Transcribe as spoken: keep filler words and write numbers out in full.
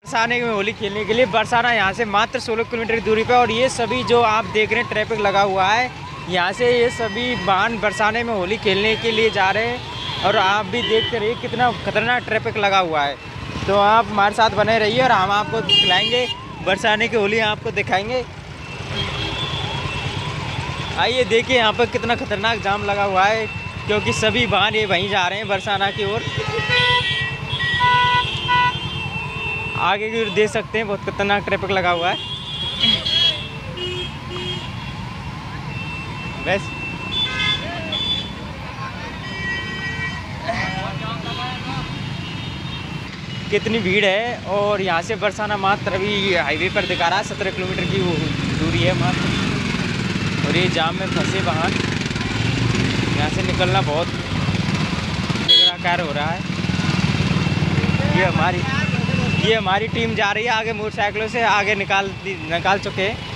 बरसाने में होली खेलने के लिए बरसाना यहाँ से मात्र सोलह किलोमीटर की दूरी पे। और ये सभी जो आप देख रहे हैं ट्रैफिक लगा हुआ है यहाँ से, ये सभी वाहन बरसाने में होली खेलने के लिए जा रहे हैं। और आप भी देखते रहिए कितना खतरनाक ट्रैफिक लगा हुआ है। तो आप हमारे साथ बने रहिए और हम आपको दिखाएंगे बरसाने की होली, आपको दिखाएंगे। आइए देखिए यहाँ पर कितना खतरनाक जाम लगा हुआ है, क्योंकि सभी वाहन ये वहीं जा रहे हैं बरसाना की ओर। आगे की ओर देख सकते हैं बहुत खतरनाक ट्रैफिक लगा हुआ है। बस कितनी भीड़ है। और यहाँ से बरसाना मात्र अभी हाईवे पर दिखा रहा है सत्रह किलोमीटर की दूरी है मात्र। और ये जाम में फंसे वाहन, यहाँ से निकलना बहुत कार्य हो रहा है। ये हमारी ये हमारी टीम जा रही है आगे मोटरसाइकिलों से, आगे निकाल निकाल चुके हैं।